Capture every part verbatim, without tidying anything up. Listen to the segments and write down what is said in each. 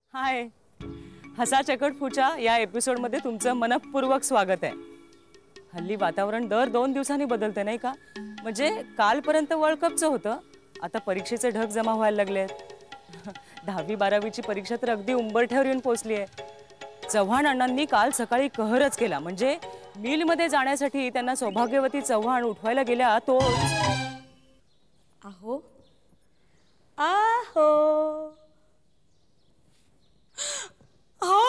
हाय, हसा चकटफूच्या या एपिसोडमध्ये तुमचं मनपूर्वक स्वागत आहे। हल्ली वातावरण दर दोन दिवसांनी बदलते नाही का? म्हणजे कालपर्यंत वर्ल्ड कपचं होतं, आता परीक्षेचे ढग जमा व्हायला लागलेत। दहावी बारावीची परीक्षा तर अगदी उंबरठ्यावर येऊन पोहोचली आहे। चव्हाण अण्णांनी काल सकाळी कहरच केला, म्हणजे मिलमध्ये जाण्यासाठी त्यांना सौभाग्यवती चव्हाण उठवायला गेल्या तो आहो आहो आहो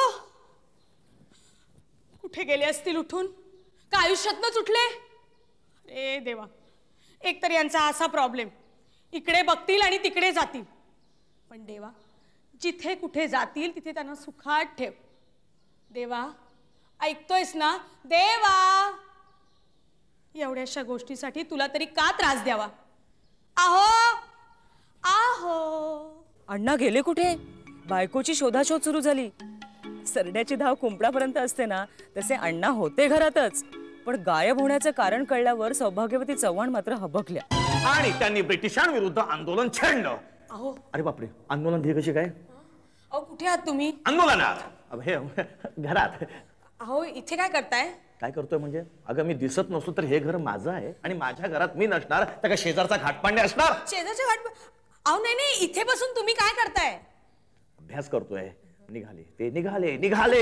कुठे गेले असतील उठून? का आयुष्यातनंच उठले? अरे देवा, एक तर यांचा असा प्रॉब्लेम, इकडे बघतील आणि तिकडे जातील। पण देवा, जिथे कुठे जातील तिथे त्यांना सुखात ठेव। देवा, ऐकतोयस ना देवा? एवढ्याशा गोष्टीसाठी तुला तरी का त्रास द्यावा? आहो आहो अण्णा गेले कुठे? बायकोची शोधाशोध सुरू झाली। सरड्याची धाव कुंपणापर्यंत असते ना, तसे अण्णा होते घरातच, पण गायब होण्याचं कारण कळल्यावर सौभाग्यवती चव्हाण मात्र हबकल्या आणि त्यांनी ब्रिटिशांविरुद्ध आंदोलन छेडलं। अहो अरे बापरे, आंदोलन हे कशी काय? अहो कुठे आहात तुम्ही? आंदोलनात? अब हे घरात। अहो इथे काय करताय? काय करतोय म्हणजे? अगं मी दिसत नसतो तर हे घर माझं आहे आणि माझ्या घरात मी नसणार तर काय शेजारचा घाटपांडे असणार? शेजारच्या घाट? अहो नाही नाही, इथे बसून तुम्ही काय करताय? अभ्यास करतोय। निघाले ते निघाले निघाले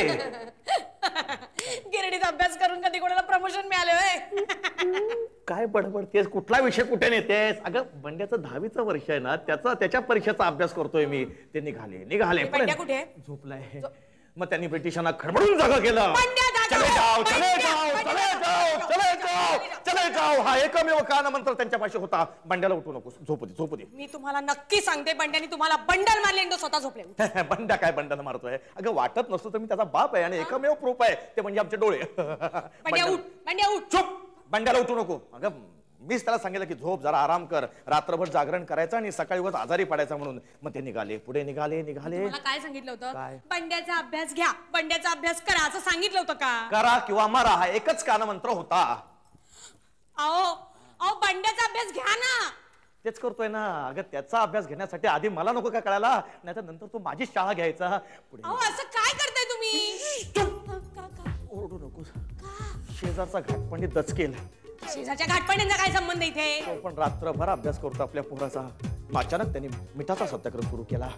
गिरडीत अभ्यास करून कधी कोणाला प्रमोशन मिळाले होय? काय बडबडतेस? कुठला विषय कुठे नेतेस? अगं बंड्याचं दहावीचं वर्ष आहे ना, त्याचा त्याच्या परीक्षेचा अभ्यास करतोय मी। ते निघाले निघाले बंड्या कुठे? झोपलाय। मग त्यांनी ब्रिटिशांना खडबडून जागा केलं। चले जाओ चले जाओ चले जाओ चले जाओ चले जाओ हा एकमेव कान मंत्र त्यांच्यापाशी होता। बंड्याला उठू नकोस, झोपू दे झोपू दे। मी तुम्हाला नक्की सांगते, बंड्याने तुम्हाला बंडल मारले आणि तो स्वतः झोपले। बंड्या काय बंड्याला मारतोय? अगं वाटत नसतं तर मी त्याचा बाप आहे आणि एकमेव प्रूफ आहे ते म्हणजे आमचे डोळे। बंड्या उठ, बंड्या उठ। चुप, बंड्याला उठू नको। अगं मीच त्याला सांगितलं की झोप, जरा आराम कर, रात्रभर जागरण करायचं आणि सकाळी उगाच आजारी पडायचं म्हणून। मग ते निघाले, पुढे निघाले निघाले मला काय सांगितलं होतं? काय? बंड्याचा अभ्यास घ्या, बंड्याचा अभ्यास करा असं सांगितलं होतं का? करा किंवा मारा हा एकच कानमंत्र होता। अहो अहो बंड्याचा अभ्यास घ्या ना। तेच करतोय ना। अगं त्याचा अभ्यास घेण्यासाठी आधी मला नको का कळायला? नाही तर नंतर तो माझी शाळा घ्यायचा। पुढे अहो असं काय करताय तुम्ही? ओरडू नको, शेजारचा घाटपांडे दचकेल। शेजारच्या घाटपांड्यांचा काय संबंध इथे? तो पण रात्रभर अभ्यास करतो आपल्या पोराचा। अचानक त्यांनी मिठाचा सत्याग्रह सुरू केला।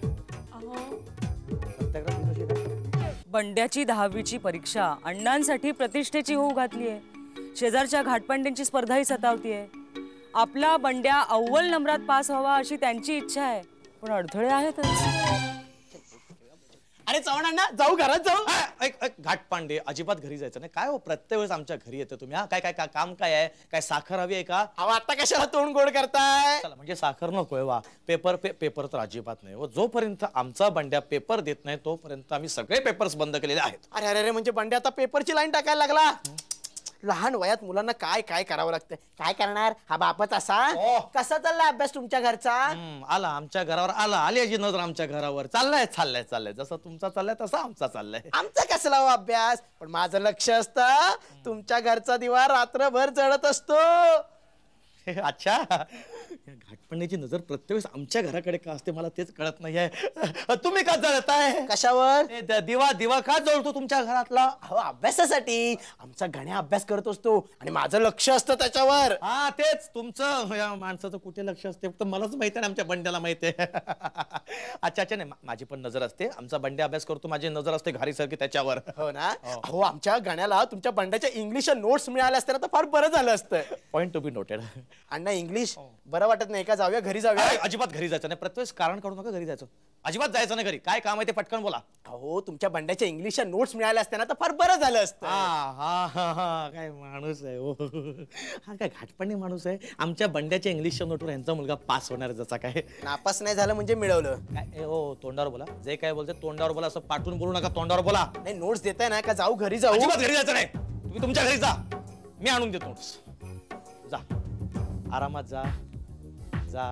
सत्याग्रह बंड्याची दहावीची परीक्षा अण्णांसाठी प्रतिष्ठेची होऊ घातली आहे। शेजारच्या घाटपांड्यांची स्पर्धाही सतावतीये। आपला बंड्या अव्वल नंबरात पास व्हावा अशी त्यांची इच्छा आहे, पण अडथळे आहेतच। अरे चव्हाणांना जाऊ, घरात जाऊ। घाटपांडे अजिबात घरी जायचं नाही। काय हो प्रत्येक वेळेस आमच्या घरी येते तुम्ही? हा काय काय काय काम काय आहे? काय साखर हवी आहे का? अहो आता कशाला तोंड गोड करताय? चला म्हणजे साखर नकोय वा? पेपर पे, पेपर तर अजिबात नाही हो। जोपर्यंत आमचा बंड्या पेपर देत नाही तोपर्यंत आम्ही सगळे पेपर्स बंद केलेले आहेत। अरे अरे अरे, म्हणजे बंड्या आता पेपरची लाईन टाकायला लागला? लहान वयात मुलांना काय काय करावं लागतं? काय करणार हा बापच असा? कसा चाललाय अभ्यास तुमच्या घरचा? आला आमच्या घरावर आला, आली याची नजर आमच्या घरावर। चाललाय चाललाय चाललाय, जसं तुमचा चाललाय तसा आमचा चाललाय। आमचा कसला हो अभ्यास? पण माझं लक्ष असतं तुमच्या घरचा दिवा रात्रभर जळत असतो। अच्छा, घाटपांड्याची नजर प्रत्येक वेळेस आमच्या घराकडे का असते मला तेच कळत नाहीये। तुम्ही का जळताय? कशावर? दिवा दिवा का जळतो तुमच्या घरातला? हो अभ्यासासाठी। आमचा गण्या अभ्यास करत असतो आणि माझं लक्ष असतं त्याच्यावर। हा तेच तुमचं, या माणसाचं कुठे लक्ष असते फक्त मलाच माहिती आहे, आमच्या बंड्याला माहिती आहे। अच्छा अच्छा, नाही माझी पण नजर असते। आमचा बंड्या अभ्यास करतो, माझी नजर असते घारी सारखी त्याच्यावर। हो ना? हो, आमच्या गण्याला तुमच्या बंड्याच्या इंग्लिश नोट्स मिळाल्या असत्या ना तर फार बरं झालं असतं। Point to be noted. अण्णा इंग्लिश बरं वाटत नाही का? जाऊया घरी जाऊया। अजिबात घरी जायचं नाही, प्रत्येक कारण काढू नका घरी जायचं। अजिबात जायचं नाही घरी। काय काम आहे ते पटकन बोला। हो, तुमच्या बंड्याच्या इंग्लिश नोट्स मिळाल्या असत्या ना तर फार बरं झालं असतं। हा हा हा हा, काय माणूस आहे हो। हा काय घाटपांडे माणूस आहे। आमच्या बंड्याच्या इंग्लिशच्या नोटवर यांचा मुलगा पास होणार जसा काय। नापास नाही झालं म्हणजे मिळवलं काय? हो तोंडावर बोला, जे काय बोलते तोंडावर बोला, असं पाठवून बोलू नका, तोंडावर बोला। नाही नोट्स देताय ना का? जाऊ घरी जाऊ? अजिबात घरी जायचं नाही, तुम्ही तुमच्या घरी जा, मी आणून देतो नोट्स। जा आरामात जा जा।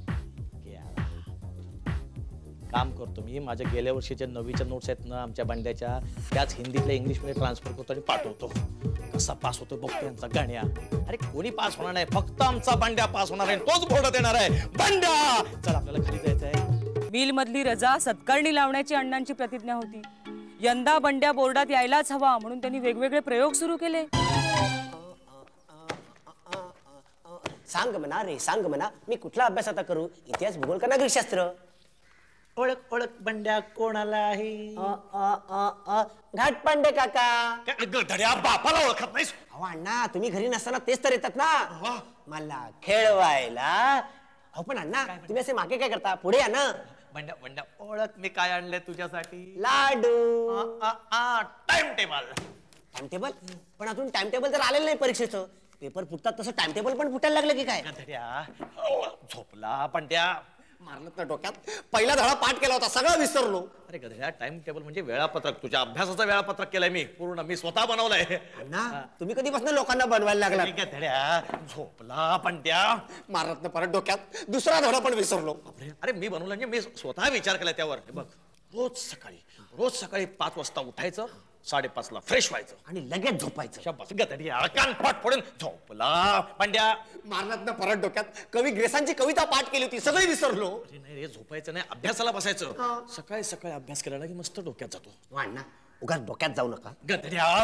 काम करतो मी, माझ्या गेल्या वर्षीच्या नवीच्या नोट्स आहेत ना आमच्या बंड्याच्या, त्याच हिंदीतल्या इंग्लिशमध्ये ट्रान्सफर करतो आणि पाठवतो। कसा पास होतो बघतो यांचा गाण्या। अरे कोणी पास होणार नाही, फक्त आमचा बंड्या पास होणार आहे, तोच बोर्ड देणार आहे। बंड्या चल आपल्याला घरी जायचं आहे। मिल मधली रजा सत्कारणी लावण्याची अण्णांची प्रतिज्ञा होती. यंदा बंड्या बोर्डात यायलाच हवा म्हणून त्यांनी वेगवेगळे प्रयोग सुरू केले. सांग म्हणा रे सांग म्हणा, मी कुठला अभ्यास आता करू? इतिहास, भूगोल का नागरिकशास्त्र? ओळख ओळख बंड्या कोणाला आहे? घाटपांडे काका. धड्या बापाला ओळखत नाहीस? अहो अण्णा, तुम्ही घरी नसताना तेच तर येतात ना मला खेळवायला. अहो पण अण्णा, तुम्ही असे मागे काय करता? पुढे या ना. बंड्या बंड्या ओळख, मी काय आणलंय तुझ्यासाठी? लाडू. Time table. Time table? पण अजून टाइम टेबल तर आलेलं नाही परीक्षेचं. पेपर फुटतात तसं टाइम टेबल पण फुटायला लागलं की काय? धड्या झोपला बंड्या. मारलं ना डोक्यात. पहिला धडा पाठ केला होता, सगळं विसरलो. अरे गधड्या, टाइम टेबल म्हणजे वेळापत्रक. तुझ्या अभ्यासाचं वेळापत्रक केलंय मी पूर्ण, मी स्वतः बनवलंय ना. तुम्ही कधीपासून लोकांना बनवायला लागला? गधड्या झोपला बंड्या. मारत ना परत डोक्यात. दुसरा धडा पण विसरलो. अरे मी बनवलं म्हणजे मी स्वतः विचार केलाय त्यावर. बघ, रोज सकाळी रोज सकाळी पाच वाजता उठायचं, साडेपाच ला फ्रेश व्हायचं आणि लगेच झोपायचं. शाबास गधड्या, कानपाट फोडून झोपला बंड्या. मारलात ना परत डोक्यात. कवी ग्रेसांची कविता पाठ केली होती, सगळी विसरलो. अरे नाही रे, झोपायचं नाही, अभ्यासाला बसायचं. सकाळी सकाळी अभ्यास केला की मस्त डोक्यात जातो. वाढ ना, उगाच डोक्यात जाऊ नका. गधड्या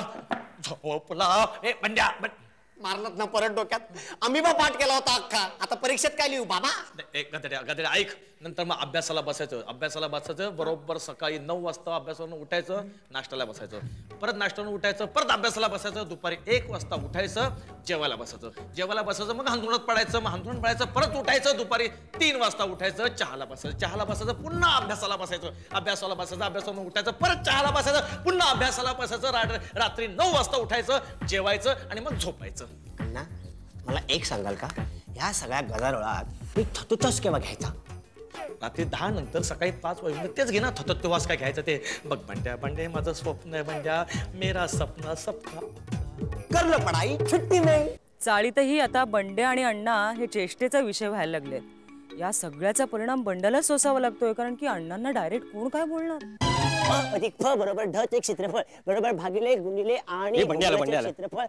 झोपला. ए बंड्या, मारलात ना परत डोक्यात. आम्ही बा पाठ केला होता अख्खा. आता परीक्षेत काय लिहू बाबा? एक गधड्या गधड्या ऐक, नंतर मग अभ्यासाला बसायचं. अभ्यासाला बसायचं बरोबर सकाळी नऊ वाजता अभ्यासावरून उठायचं, नाश्त्याला बसायचं. परत नाश्त्यावरून उठायचं, परत अभ्यासाला बसायचं. दुपारी एक वाजता उठायचं, जेवायला बसायचं. जेवायला बसायचं, मग हंतरुणात पडायचं. मग हंतरुणात पडायचं, परत उठायचं. दुपारी तीन वाजता उठायचं, चहाला बसायचं. चहाला बसायचं, पुन्हा अभ्यासाला बसायचं. अभ्यासाला बसायचं, अभ्यासावरून उठायचं, परत चहाला बसायचं, पुन्हा अभ्यासाला बसायचं. रात्री नऊ वाजता उठायचं, जेवायचं आणि मग झोपायचं. ना मला एक सांगाल का, या सगळ्या गदारोळात मी थतुतच केव्हा घ्यायचा? रात्री दहा नंतर सकाळी पाच वाजता तेच घे ना. थतत तेव्हाच काय घ्यायचं ते. बघ बंड्या बंडे, माझं स्वप्न आहे बंड्या, मेरा सपना सपना. करलं पडाई, छुट्टी नाही. चाळीतही आता बंड्या आणि अण्णा हे चेष्टेचा विषय व्हायला लागलेत. या सगळ्याचा परिणाम बंड्यालाच सोसावा लागतोय, कारण की अण्णांना डायरेक्ट कोण काय बोलणार? अधिक फ बरोबर ढ ते क्षेत्रफळ बरोबर भागिले गुणिले आणि क्षेत्रफळ.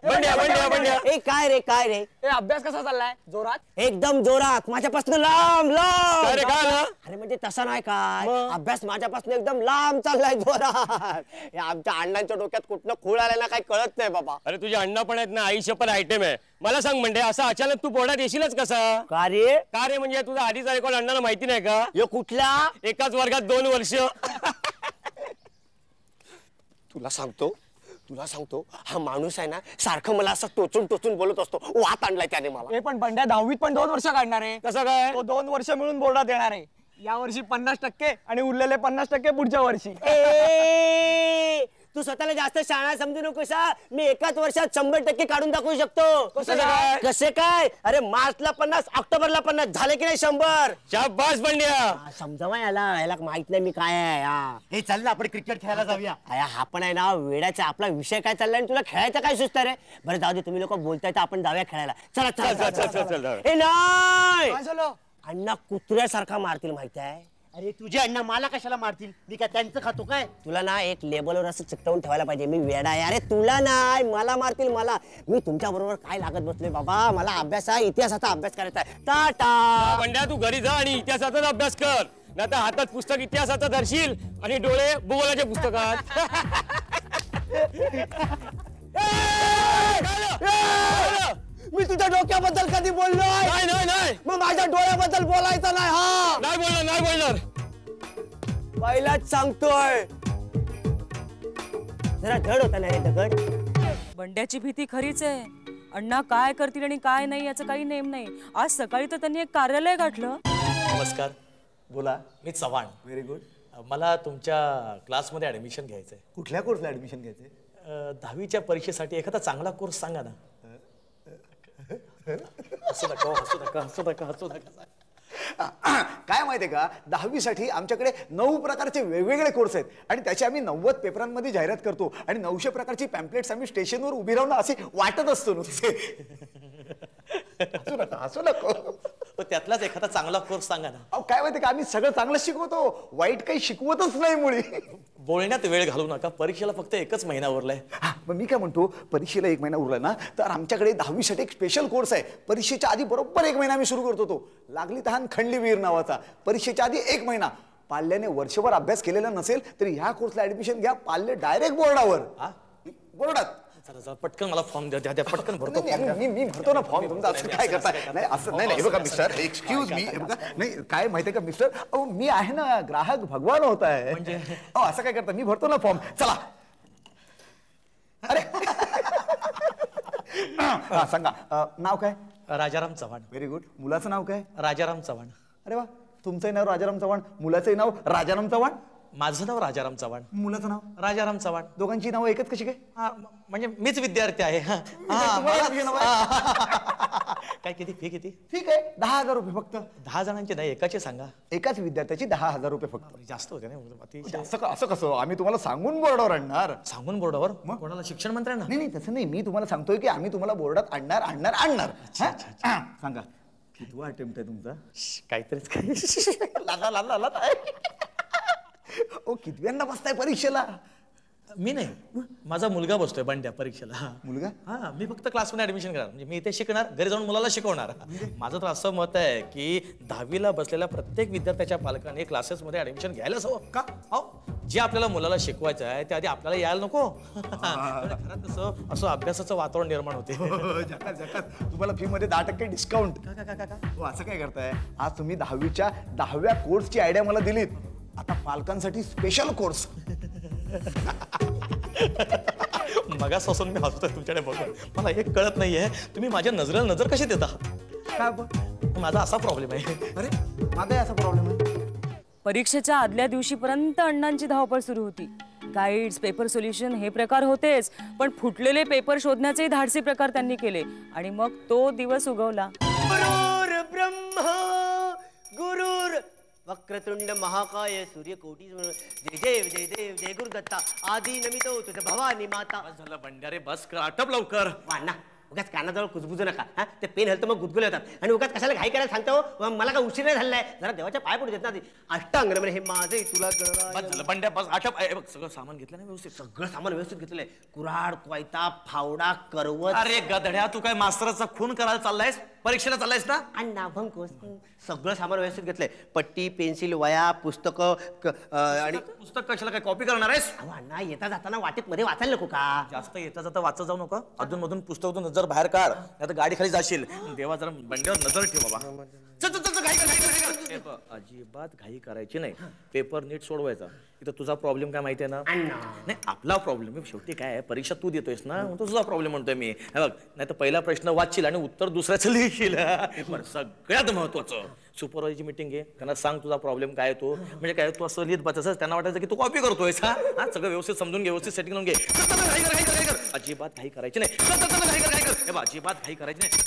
ए काय रे काय रे? अभ्यास कसा चाललाय? जोरात? एकदम जोरात. माझ्यापासून लांब लांब. अरे म्हणजे तसा नाही काय, अभ्यास माझ्यापासून एकदम लांब चाललाय जोरात. आमच्या अण्णांच्या डोक्यात कुठनं खूळ आलाय ना, काही कळत नाही बाबा. अरे तुझे अण्णा पण आहेत ना, आईचे पण आयटम आहे. मला सांग म्हणजे असं अचानक तू बोर्डात येशीलच कसा? का रे? का रे म्हणजे तुझा आधीचा रेकॉर्ड अण्णाला माहिती नाही का? यो कुठला? एकाच वर्गात दोन वर्ष. तुला सांगतो तुला सांगतो हा माणूस आहे ना, सारखं मला असं टोचून टोचून बोलत असतो. वात आणलाय त्याने मला. हे पण बंड्या दहावीत पण दोन वर्ष काढणार आहे. कसं काय? तो दोन वर्ष मिळून बोर्डात येणार आहे. या वर्षी पन्नास टक्के आणि उरलेले पन्नास टक्के पुढच्या वर्षी. तू स्वतःला जास्त शाळा समजू नकोस. मी एकाच वर्षात शंभर टक्के काढून दाखवू शकतो. कसे काय? अरे मार्चला पन्नास, ऑक्टोबरला पन्नास, झाले की नाही शंभर? शाबास बंड्या. समजावा याला, याला माहित नाही मी काय आहे. हे चल ना आपण क्रिकेट खेळायला जाऊया. हा पण आहे ना वेड्याचा. आपला विषय काय चाललाय आणि तुला खेळायचं काय सुचत रे? बरं जाऊ दे, तुम्ही लोक बोलताय तर आपण जाऊया खेळायला. चला चला. हे नाही अण्णा कुत्र्यासारखा मारतील माहिती आहे. अरे तुझे अण्णा मला कशाला मारतील? मी काय त्यांचं खातो काय? तुला ना एक लेबलवर असं चिकटवून ठेवायला पाहिजे, मी वेडा आहे. अरे तुला नाही, मला मारतील मला. मी तुमच्या बरोबर काय लागत बसलोय बाबा. मला अभ्यास आहे, इतिहासाचा अभ्यास करायचा आहे. टाटा. बंड्या तू घरी जा आणि इतिहासाचाच अभ्यास कर. नाही तर हातात पुस्तक इतिहासाचं धरशील आणि डोळे भूगोलाच्या पुस्तकात. मी तुझ्या डोक्याबद्दल कधी बोललो नाही नाही नाही. मग माझ्या डोळ्याबद्दल बोलायचं नाही. हा नाही बोलणार नाही बोलणार. पहिलाच सांगतोय. जरा धड होता नाही दगड. बंड्याची भीती खरीच आहे. अण्णा काय करतील आणि काय नाही याचं काही नेम नाही. आज सकाळी तर त्यांनी एक कार्यालय गाठलं. नमस्कार, बोला. मी चव्हाण. Very good. मला तुमच्या क्लासमध्ये ऍडमिशन घ्यायचंय. कुठल्या कोर्सला ऍडमिशन घ्यायचंय? दहावीच्या परीक्षेसाठी एखादा चांगला कोर्स सांगा ना. हसू नका हसू नका हसू नका हसू नका. काय माहितीये का, दहावीसाठी आमच्याकडे नऊ प्रकारचे वेगवेगळे कोर्स आहेत आणि त्याची आम्ही नव्वद पेपरांमध्ये जाहिरात करतो आणि नऊशे प्रकारची पॅम्पलेट्स आम्ही स्टेशनवर उभी राहून असे वाटत असतो नुसते. हसू नका हसू नको. त्यातलाच एखादा चांगला कोर्स सांगा ना. अहो काय माहितीये का, आम्ही सगळं चांगलं शिकवतो, वाईट काही शिकवतच नाही मुळी. बोलण्यात वेळ घालू नका, परीक्षेला फक्त एकच महिना उरलाय. मग मी काय म्हणतो, परीक्षेला एक महिना उरला ना, तर आमच्याकडे दहावीसाठी एक स्पेशल कोर्स आहे. परीक्षेच्या आधी बरोबर एक महिना आम्ही सुरू करतो. तो लागली तहान खंडली वीर नावाचा. परीक्षेच्या आधी एक महिना पाल्याने वर्षभर अभ्यास केलेला नसेल तर ह्या कोर्सला ऍडमिशन घ्या. पाल्य डायरेक्ट बोर्डावर. बोर्डात चला चला पटकन मला फॉर्म द्या द्या पटकन भरतो. मी मी भरतो ना फॉर्म. तुमचा असं काय करताय? नाही असं नाही नाही बघा मिस्टर, एक्सक्यूज मी. बघा नाही काय माहितीये का मिस्टर, अहो मी आहे ना, ग्राहक भगवान होत आहे. म्हणजे अहो असं काय करता, मी भरतो ना फॉर्म. चला. अरे हा सांगा, नाव काय? राजाराम चव्हाण. Very good. मुलाचं नाव काय? राजाराम चव्हाण. अरे वा, तुमचंही नाव राजाराम चव्हाण, मुलाचंही नाव राजाराम चव्हाण. माझं नाव राजाराम चव्हाण, मुलाचं नाव राजाराम चव्हाण. दोघांची नाव एकच कशी काय? हा, म्हणजे मीच विद्यार्थी आहे. हा, तुम्हाला admission हवं आहे? काय किती फी किती? ठीक आहे, दहा हजार रुपये फक्त. दहा जणांची नाही, एकाचे सांगा. एकाच विद्यार्थ्याची दहा हजार रुपये फक्त. जास्त होते ना. असं का- असं कसं? आम्ही तुम्हाला सांगून बोर्डावर आणणार. सांगून बोर्डावर? कोणाला? शिक्षण मंत्र्यांना? नाही नाही तसं नाही, मी तुम्हाला सांगतोय की आम्ही तुम्हाला बोर्डात आणणार आणणार आणणार. हा? हा, सांगा कितवा अटेम्प्ट आहे तुमचा? काहीतरीच काय. लाला लाला लाला ओ कितव्यांदा बसताय परीक्षेला? मी नाही, माझा मुलगा बसतोय बंड्या परीक्षेला. मुलगा? हा, मी फक्त क्लासमध्ये ऍडमिशन करणार. म्हणजे मी इथे शिकणार, घरी जाऊन मुलाला शिकवणार. माझं तर असं मत आहे की दहावीला बसलेल्या प्रत्येक विद्यार्थ्याच्या पालकांनी क्लासेसमध्ये ऍडमिशन घ्यायलाच हवं. का? अहो जे आपल्याला मुलाला शिकवायचं आहे ते आधी आपल्याला यायला नको. घरात कसं असं अभ्यासाचं वातावरण निर्माण होते. जकात जकात तुम्हाला फी मध्ये दहा टक्के डिस्काउंट. असं काय करताय? आज तुम्ही दहावीच्या दहाव्या कोर्सची आयडिया मला दिलीत. आता पालकांसाठी स्पेशल कोर्स. मगापासून मी हसतोय तुमच्याकडे बघून. मला एक कळत नाहीये, तुम्ही माझ्या नजरेला नजर कशी देता? काय बघ, माझा असा प्रॉब्लेम आहे. अरे माझा असा प्रॉब्लेम आहे. परीक्षेच्या आदल्या दिवशीपर्यंत अण्णांची धावपळ सुरू होती. गाईड्स, पेपर सोल्युशन हे प्रकार होतेच, पण फुटलेले पेपर शोधण्याचे धाडसी प्रकार त्यांनी केले. आणि मग तो दिवस उगवला. गुरुर ब्रह्मा गुरुर वक्रतुंड महाकाय सूर्यकोटी जय जय जय देव जय गुरुदत्ता आदी नमितो तुझ भवानी माता. बस झालं बंड्यारे, बस कर, आटप लवकर. वाढना उगाच कानाजवळ कुजबुजू नका. हा ते पेन हलतं मग गुदगुले होतात. आणि उगाच कशाला घाई करायला सांगतो? मला काय उशीर नाही झालाय. जरा देवाच्या पाय पडू देत ना. अष्टांग म्हणजे हे माझे तुला बस झालं बंड्या, बस आटप. बघ सगळं सामान घेतलं ना व्यवस्थित? सगळं सामान व्यवस्थित घेतलंय. कुऱ्हाड, कोयता, फावडा, करवत. अरे गधड्या, तू काय मास्तराचा खून करायला चाललायस? परीक्षेला चाललायस ना? अण्णा भंकोस सगळं सामान व्यवस्थित घेतलंय. पट्टी, पेन्सिल, वया, पुस्तकं आणि पुस्तक कशाला काय कॉपी करणार आहेस? अहो अण्णा येता जाताना वाटेत मध्ये वाचायला नको का? जास्त येता जाता वाचत जाऊ नका. अधून मधून पुस्तकातून नजर बाहेर काढ, नाही तर गाडी खाली जाशील. देवा जरा बंड्यावर नजर ठेव बाबा. चल चल चल, घाई कर, घाई कर, घाई कर. हे बघ, अजिबात घाई करायची नाही. पेपर नीट सोडवायचा. इथं तुझा प्रॉब्लेम काय माहितीये ना? अण्णा नाही, आपला प्रॉब्लेम शेवटी काय आहे, परीक्षा तू देतोयस ना, मग तो तुझा प्रॉब्लेम म्हणतोय मी. हे बघ, नाही तर पहिला प्रश्न वाचशील आणि उत्तर दुसऱ्याचं लिहिशील. पण सगळ्यात महत्वाचं, सुपरवायझरची मीटिंग घे, त्यांना सांग तुझा प्रॉब्लेम काय तो. म्हणजे काय, तू असं लिहित बसायचं, त्यांना वाटायचं की तू कॉपी करतोयस. हा हा, सगळं व्यवस्थित समजून घे, व्यवस्थित सेटिंग करून घे. अजिबात घाई करायची नाही. अजिबात घाई करायची नाही.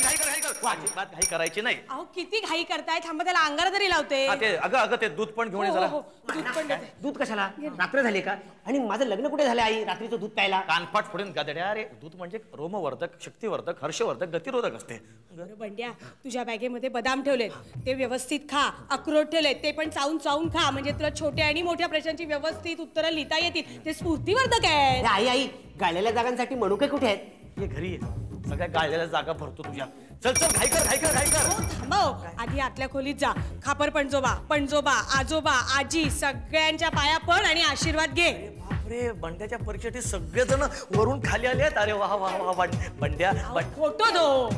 अजिबात घाई करायची नाही. अहो किती घाई करताय, थांबा त्याला अंगारा तरी लावते. हा, ते अगं अगं ते दूध पण घेऊन ये हो, जरा. हो, हो. दूध पण देते. दूध कशाला? रात्र झाली का? आणि माझं लग्न कुठे झालं आई रात्रीचं दूध प्यायला? कानपाट फोडून गदड्या. अरे दूध म्हणजे रोमवर्धक, शक्तिवर्धक, हर्षवर्धक, गतिरोधक असते. बरं बंड्या, तुझ्या बॅगेमध्ये बदाम ठेवलेत, ते व्यवस्थित खा. अक्रोड ठेवलेत, ते पण चावून चावून खा. म्हणजे तुला छोट्या आणि मोठ्या प्रश्नांची व्यवस्थित उत्तरं लिहिता येतील. ते स्फूर्तिवर्धक आहे. हे आई आई गाळलेल्या जागांसाठी मनुके कुठे आहेत? ये घरी ये, सगळ्या गाळलेल्या जागा भरतो तुझ्या. चल चल, घाई कर, घाई कर, घाई कर. हो, थांबव. आधी आतल्या खोलीत जा. खापर पणजोबा, पणजोबा, आजोबा, आजी सगळ्यांच्या पाया पड आणि आशीर्वाद घे. बापरे, बंड्याच्या परीक्षेसाठी सगळेजण वरून खाली आले आहेत. अरे वा वा वा वा, बंड्या फोटो दो.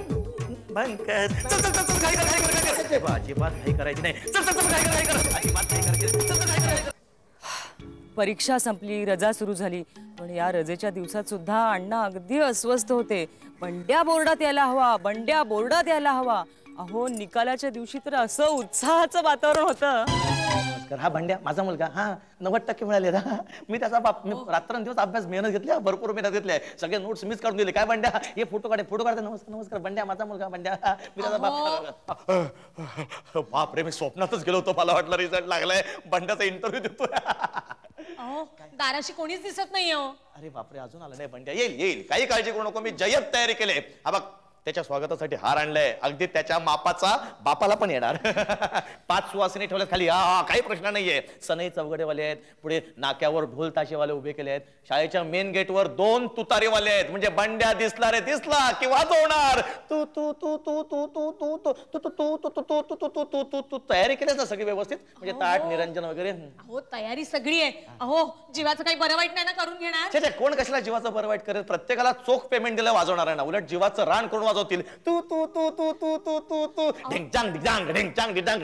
बंकर. चल चल चल, घाई कर, घाई कर, घाई कर. अजिबात घाई करायची नाही. चल चल चल, घाई कर, घाई कर. अजिबात घाई करायची नाही. चल चल, घाई कर, घाई कर. परीक्षा संपली, रजा सुरू झाली. पण या रजेच्या दिवसात सुद्धा अण्णा अगदी अस्वस्थ होते. बंड्या बोर्डात यायला हवा, बंड्या बोर्डात यायला हवा. अहो निकालाच्या दिवशी तर असं उत्साहाचं वातावरण होतं. नमस्कार. हा बंड्या माझा मुलगा. हा नव्वद टक्के मिळाले ना. मी त्याचा बाप, मी रात्रंदिवस अभ्यास मेहनत घेतली, भरपूर मेहनत घेतली. सगळे नोट्स मीच काढून दिले. काय बंड्या, हे फोटो काढे, फोटो काढते. नमस्कार नमस्कार बंड्या माझा मुलगा बंड्या. मी त्याचा बाप. बाप रे, मी स्वप्नातच गेलो होतो. मला वाटलं रिझल्ट लागलाय, बंड्याचा इंटरव्ह्यू देतोय. अहो दाराशी कोणीच दिसत नाही. हो अरे बापरे, अजून आलं नाही बंड्या. येईल येईल, काही काळजी करू नको. मी जय्यत तयारी केली. हा बघ, त्याच्या स्वागतासाठी हार आणलाय, अगदी त्याच्या मापाचा, बापाला पण येणार. पाच सुवासिनी ठेवल्यात खाली, हा काही प्रश्न नाहीये. सनई चौघडेवाले आहेत, पुढे नाक्यावर ढोल ताशेवाले उभे केले आहेत, शाळेच्या मेन गेटवर दोन तुतारीवाले आहेत, म्हणजे बंड्या दिसला रे दिसला की वाजवणार. तू तू तू तू तू तू तू तू तू तू तू तू तू तू तू तू तू तू तू तयारी केलीस ना सगळी व्यवस्थित, म्हणजे ताट निरंजन वगैरे. अहो तयारी सगळी आहे. अहो जीवाचं काही बरं वाईट नाही ना करून घेणार? छे छे, कोण कशाला जीवाचं बरं वाईट करेल? प्रत्येकाला चोख पेमेंट दिलं वाजवणार आहे ना, उलट जीवाचं रान करून वाजवतील. तू तू तू तू तू तू तू तू ढिंचांग ढिंचांग ढिंचांग ढिंचांग.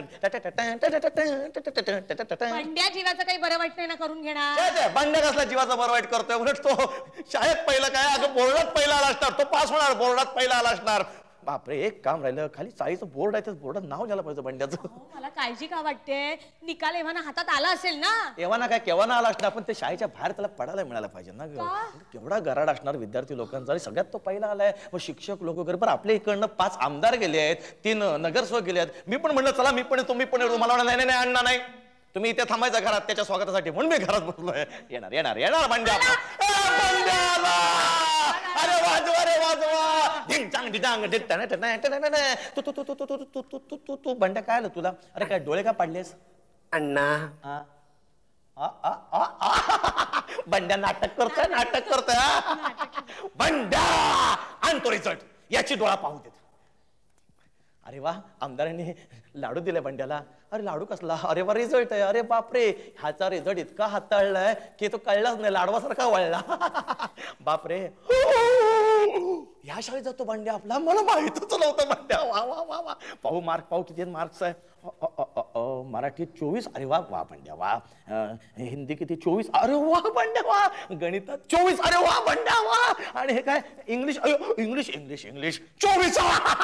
बंड्या जीवाचं काही बरं वाईट नाही ना करून घेणार? बंड्या कसला जीवाचा बरं वाईट करतोय? उलट तो शाळेत पहिला काय, अगं बोर्डात पहिला आला असणार, तो पास होणार, बोर्डात पहिला आला असणार. बापरे, एक काम राहिलं, खाली चाळीचं बोर्ड आहे, बोर्डात नाव घ्यायला पाहिजे बंड्याचं. मला काळजी का वाटते? निकाल एव्हाना हातात आला असेल ना? एव्हाना काय केव्हा आला असणार, पण ते शाळेच्या बाहेर त्याला पडायला मिळायला पाहिजे ना. केवढा गराड असणार विद्यार्थी लोकांचा, आणि सगळ्यात तो पहिला आलाय. मग शिक्षक लोक वगैरे, पण आपल्या इकडनं पाच आमदार गेले आहेत, तीन नगरसेवक गेले आहेत. मी पण म्हणलं चला मी पण तुम्ही पण येतो, मला नाही नाही आणणार नाही, तुम्ही इथे थांबायचा घरात त्याच्या स्वागतासाठी, म्हणून मी घरात बसलोय. येणार येणार येणार बंड्या. अरे वाजवा रे वाजवा, ढिंचांग ढिंचांग तू तू तू तू तू तू तू तू तू तू बंड्या काय आलं तुला? अरे काय डोळे का पाडलेस अण्णा? बंड्या नाटक करतोय, नाटक करतोय. बंड्या आणतो रिझल्ट, याची डोळा पाहू देत. अरे वा, आमदारांनी लाडू दिले बंड्याला. अरे लाडू कसला? अरे वा रिझल्ट आहे. अरे बापरे, ह्याचा रिझल्ट इतका हाताळलाय की तो कळलाच नाही, लाडवासारखा वळला. बापरे, ह्या शाळेत जातो बंड्या आपला, मला माहितच नव्हतं बंड्या. वा वा वा वा, पाहू मार्क पाहू किती मार्क्स आहे. मराठीत चोवीस, अरे वा वा बंड्या वा. हिंदी किती? चोवीस, अरे वा बंड्या वा. गणितात चोवीस, अरे वा बंड्या वा. आणि हे काय इंग्लिश? इंग्लिश इंग्लिश इंग्लिश चोवीस.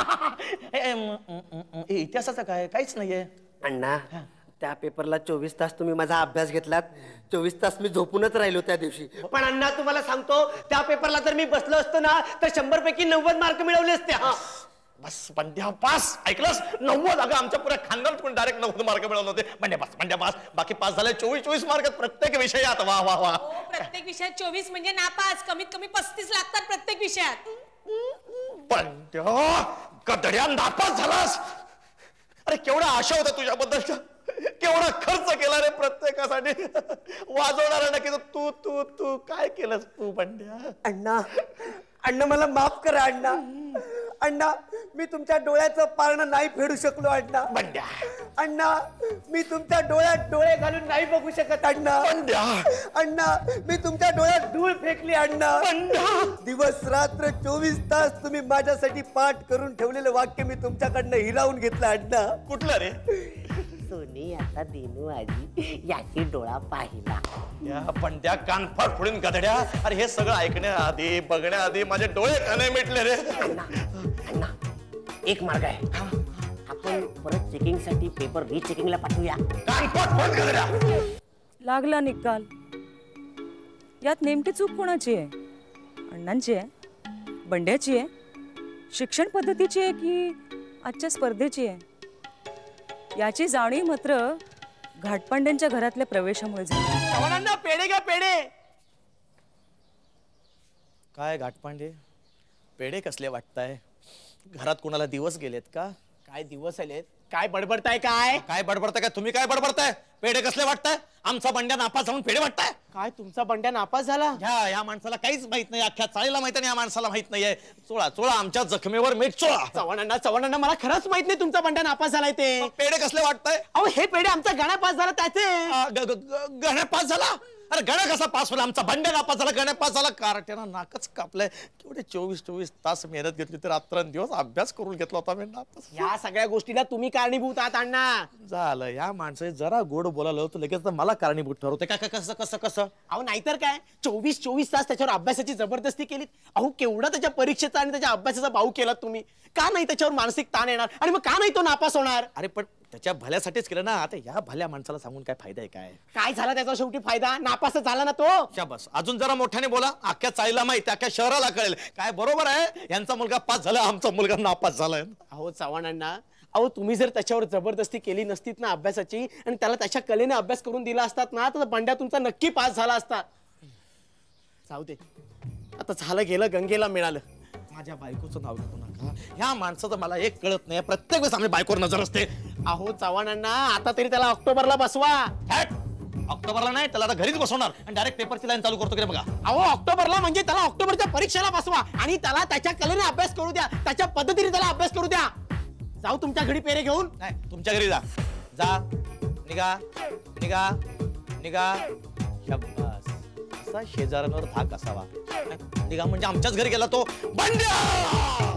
इतिहासाचं काय? काहीच नाहीये अण्णा. त्या पेपरला चोवीस तास तुम्ही माझा अभ्यास घेतलात, चोवीस तास मी झोपूनच राहिलो त्या दिवशी. पण अण्णा तुम्हाला सांगतो, त्या पेपरला जर मी बसलो असतो ना तर शंभर पैकी नव्वद मार्क मिळवले असते. हा बस बंड्या पास. ऐकलंस? नव्वद. अगं आमच्या पुऱ्या खानदानात पण डायरेक्ट नव्वद मार्क मिळवले होते. Bandya pass, Bandya pass. बाकी पास झाले चोवीस चोवीस मार्क प्रत्येक विषयात. वा वा वा. प्रत्येक विषयात चोवीस म्हणजे नापास. कमीत कमी पस्तीस लागतात प्रत्येक विषयात. बंड्या गधड्या नापास झालास. अरे केवढा आशा होता तुझ्याबद्दलच्या, केवढा खर्च केला रे प्रत्येकासाठी. वाजवणारा नक्की तू तू तू काय केलंस तू बंड्या? अण्णा अण्णा मला माफ करा अण्णा. अण्णा मी तुमच्या डोळ्याचं पारणं नाही फेडू शकलो अण्णा. बंड्या अण्णा मी तुमच्या डोळ्यात डोळे घालून नाही बघू शकत अण्णा. बंड्या अण्णा मी तुमच्या डोळ्यात धूळ फेकली अण्णा. दिवस रात्र चोवीस तास तुम्ही माझ्यासाठी पाठ करून ठेवलेलं वाक्य मी तुमच्याकडनं हिरावून घेतलं अण्णा. कुठलं रे? सोनी आता दिनू आजी याची डोळा पाहिला. या बंड्या कानफाट फोडून गधड्या. अरे हे सगळं ऐकण्याआधी बघण्याआधी माझे डोळे काने मिटले रे. अण्णा अण्णा एक मार्ग आहे. आपण परत चेकिंग साठी पेपर रिचेकिंगला पाठवूया. कानफाट फोड गधड्या. लागला निकाल. यात नेमकी चूक कोणाची आहे? अण्णांची आहे, बंड्याची आहे, शिक्षण पद्धतीची आहे की आजच्या स्पर्धेची आहे? याची जाणीव मात्र घाटपांड्यांच्या घरातल्या प्रवेशामुळे झाली. पेढे घ्या पेढे. काय घाटपांडे, पेढे कसले वाटताय? घरात कोणाला दिवस गेलेत का? काय दिवस आलेत? काय बडबडताय? काय काय बडबडताय? काय तुम्ही काय बडबडताय? पेढे कसले वाटताय? आमचा बंड्या नापास जाऊन पेढे वाटताय? काय तुमचा बंड्या नापास झाला? ह्या या माणसाला काहीच माहित नाही, अख्ख्या चाळीला माहित नाही, या माणसाला माहित नाहीये. चोळा चोळा आमच्या जखमेवर मीठ चोळा. चव्हाणांना चव्हाणांना मला खरंच माहित नाही तुमचा बंड्या नापास झालाय ते. पेढे कसले वाटताय? अहो हे पेढे आमचा गणा पास झाला त्याचे. गण्या पास झाला? अरे गण्या कसा पास होला? आमचा बंड्या नापास झाला, गण्या पास झाला. कारट्यानं नाकच कापलंय. केवढे चोवीस चोवीस तास मेहनत घेतली तर रात्रंदिवस अभ्यास करून घेतला होता मी. नापास. या सगळ्या गोष्टीला तुम्ही कारणीभूत आहात अण्णा. झालं, या माणसाने जरा गोड बोलायला होतं लगेच मला कारणीभूत ठरवते. काय काय कसं कसं कसं? अहो नाहीतर काय, चोवीस चोवीस तास त्याच्यावर अभ्यासाची जबरदस्ती केलीत. अहो केवढा त्याच्या परीक्षेचा आणि त्याच्या अभ्यासाचा भाऊ केला तुम्ही. का नाही त्याच्यावर मानसिक ताण येणार? आणि मग का नाही तो नापास होणार? अरे पण त्याच्या भल्यासाठीच केलं ना. आता या भल्या माणसाला सांगून काय फायदा आहे? काय काय झाला त्याचा शेवटी फायदा? नापास झाला ना तो. शाबास, अजून जरा मोठ्याने बोला. अख्ख्या चाळीला माहिती, अख्ख्या शहराला कळेल. काय बरोबर आहे, यांचा मुलगा पास झाला, आमचा मुलगा नापास झालाय. अहो चव्हाणांना, अहो तुम्ही जर त्याच्यावर जबरदस्ती केली नसतीत ना अभ्यासाची आणि त्याला त्याच्या कलेने अभ्यास करून दिला असतात ना तर बंड्या तुमचा नक्की पास झाला असता. जाऊ दे, आता झालं गेलं, गंगेला मिळालं. माझ्या बायकोचं नाव घेतो नका. ह्या माणसाचं मला एक कळत नाही, प्रत्येक वेळेस आम्ही बायकोवर नजर असते. अहो चव्हाणांना आता तरी त्याला ऑक्टोबरला बसवा. हॅट! ऑक्टोबरला नाही, त्याला आता घरीच बसवणार आणि डायरेक्ट पेपरची लाईन चालू करतो की बघा. अहो ऑक्टोबरला म्हणजे त्याला ऑक्टोबरच्या परीक्षेला बसवा आणि त्याला त्याच्या कलेने अभ्यास करू द्या, त्याच्या पद्धतीने त्याला अभ्यास करू द्या. जाऊ तुमच्या घरी पेरे घेऊन. नाही, तुमच्या घरी जा. जा, निघा निघा निघा. शब्बास, असा शेजाऱ्यांवर धाक असावा. निघा म्हणजे आमच्याच घरी गेला तो बंड्या.